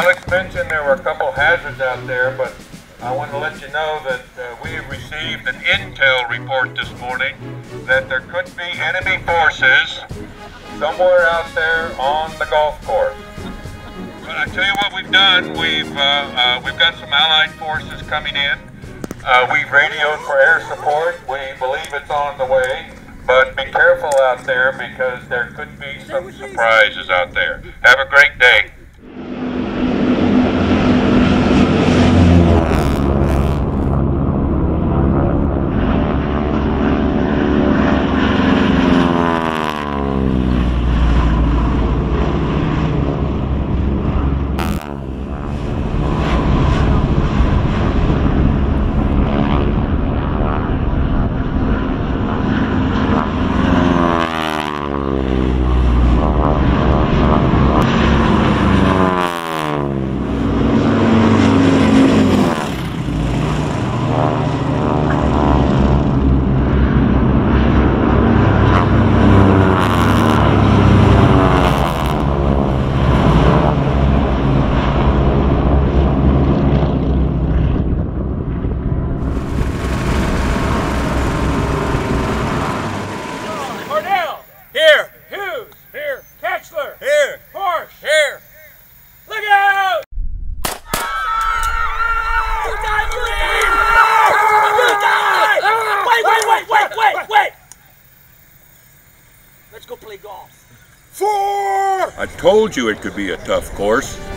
Alex mentioned there were a couple hazards out there, but I want to let you know that we have received an intel report this morning that there could be enemy forces somewhere out there on the golf course. But I tell you what we've done, we've got some Allied forces coming in. We've radioed for air support. We believe it's on the way, but be careful out there because there could be some surprises out there. Have a great day. Here! Hughes! Here! Ketchler! Here! Porsche! Here! Look out! You died! Wait! Let's go play golf. 4! I told you it could be a tough course.